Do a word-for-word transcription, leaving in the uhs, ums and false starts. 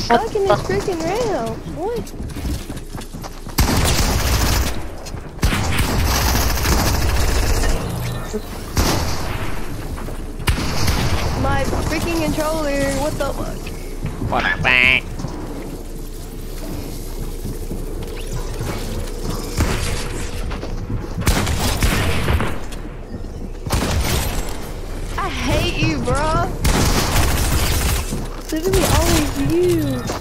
stuck in this freaking rail. What? My freaking controller, what the fuck? What the fuck? I hate you, bro. Literally always you.